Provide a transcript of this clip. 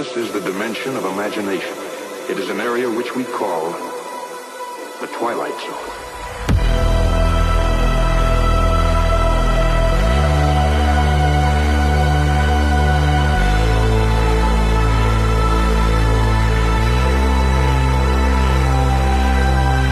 This is the dimension of imagination. It is an area which we call the Twilight Zone.